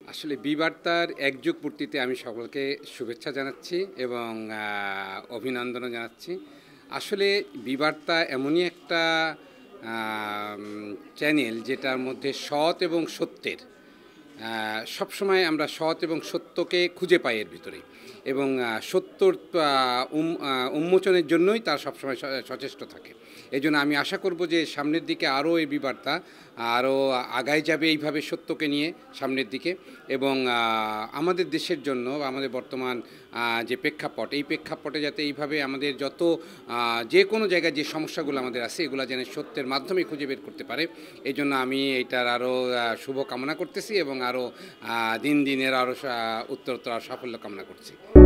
আসলে বিবার্তার একযুগ পূর্তিতে আমি সকলকে শুভেচ্ছা জানাচ্ছি এবং অভিনন্দনও জানাচ্ছি। আসলে বিবার্তা এমনই একটা চ্যানেল যেটার মধ্যে সৎ এবং সত্যের সবসময় আমরা সৎ এবং সত্যকে খুঁজে পাই এর ভিতরে এবং সত্যর উন্মোচনের জন্যই তার সবসময় সচেষ্ট থাকে। এই জন্য আমি আশা করব যে সামনের দিকে আরও এই বিবার্তা আরও আগায় যাবে এইভাবে সত্যকে নিয়ে সামনের দিকে এবং আমাদের দেশের জন্য আমাদের বর্তমান যে প্রেক্ষাপট এই প্রেক্ষাপটে যাতে এইভাবে আমাদের যত যে কোনো জায়গায় যে সমস্যাগুলো আমাদের আছে এগুলো যেন সত্যের মাধ্যমে খুঁজে বের করতে পারে। এই জন্য আমি এইটার আরও শুভ কামনা করতেছি এবং আরও দিন দিনের আরও উত্তরোত্তর সাফল্য কামনা করছি।